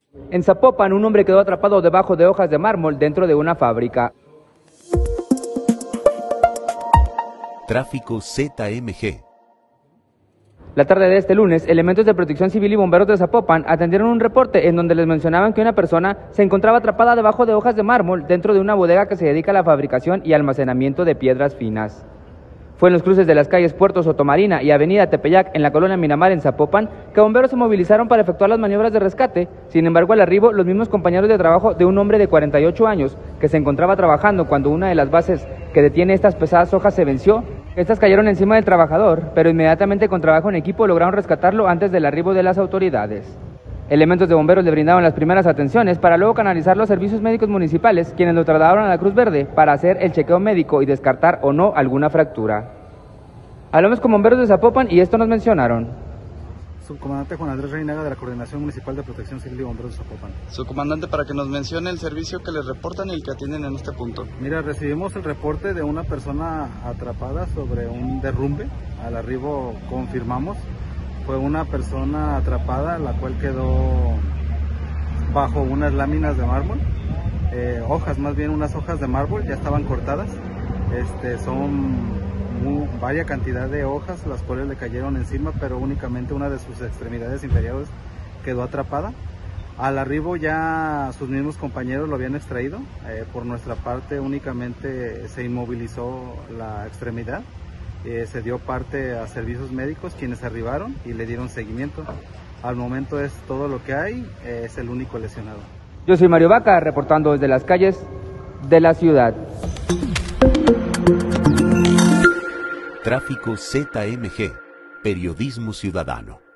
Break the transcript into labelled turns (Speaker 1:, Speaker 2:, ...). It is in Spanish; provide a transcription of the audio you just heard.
Speaker 1: En Zapopan, un hombre quedó atrapado debajo de hojas de mármol dentro de una fábrica.
Speaker 2: Tráfico ZMG.
Speaker 1: La tarde de este lunes, elementos de Protección Civil y bomberos de Zapopan atendieron un reporte en donde les mencionaban que una persona se encontraba atrapada debajo de hojas de mármol dentro de una bodega que se dedica a la fabricación y almacenamiento de piedras finas. Fue en los cruces de las calles Puerto Sotomarina y Avenida Tepeyac en la colonia Miramar en Zapopan que bomberos se movilizaron para efectuar las maniobras de rescate. Sin embargo, al arribo, los mismos compañeros de trabajo de un hombre de 48 años que se encontraba trabajando cuando una de las bases que detiene estas pesadas hojas se venció. Estas cayeron encima del trabajador, pero inmediatamente con trabajo en equipo lograron rescatarlo antes del arribo de las autoridades. Elementos de bomberos le brindaron las primeras atenciones para luego canalizar los servicios médicos municipales, quienes lo trasladaron a la Cruz Verde para hacer el chequeo médico y descartar o no alguna fractura. Hablamos con bomberos de Zapopan y esto nos mencionaron.
Speaker 3: Subcomandante Juan Andrés Reinaga de la Coordinación Municipal de Protección Civil y Bomberos de Zapopan.
Speaker 4: Subcomandante, para que nos mencione el servicio que les reportan y el que atienden en este punto.
Speaker 3: Mira, recibimos el reporte de una persona atrapada sobre un derrumbe. Al arribo confirmamos. Fue una persona atrapada, la cual quedó bajo unas láminas de mármol, unas hojas de mármol, ya estaban cortadas. Son varias cantidad de hojas, las cuales le cayeron encima, pero únicamente una de sus extremidades inferiores quedó atrapada. Al arribo ya sus mismos compañeros lo habían extraído. Por nuestra parte únicamente se inmovilizó la extremidad. Se dio parte a servicios médicos, quienes arribaron y le dieron seguimiento. Al momento es todo lo que hay, es el único lesionado.
Speaker 1: Yo soy Mario Vaca, reportando desde las calles de la ciudad.
Speaker 2: Tráfico ZMG, periodismo ciudadano.